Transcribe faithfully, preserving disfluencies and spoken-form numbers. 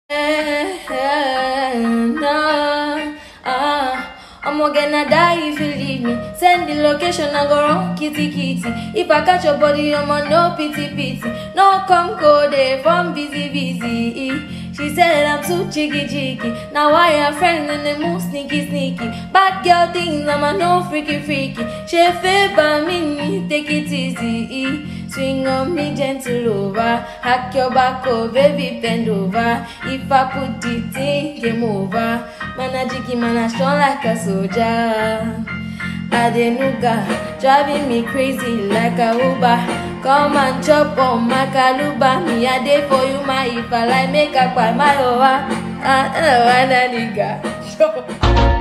Nah, ah, I'm gonna die if you leave me. Send the location, I go run kitty kitty. If I catch your body, I'm on no pity pity. No come go there from busy busy. She said I'm too cheeky cheeky. Now I have friends and they move sneaky sneaky. Bad girl things, I'm a no freaky freaky. She favor me, take it easy. Swing on me gentle over. Hack your back, oh baby, bend over. If I put it in, game over. Man a jiggy, man a strong like a soldier. Adenuga, driving me crazy like a Uber. Come and chop on my kaluba. Me a day for you, my if I like make up by my over. Ah, uh, uh, nigga.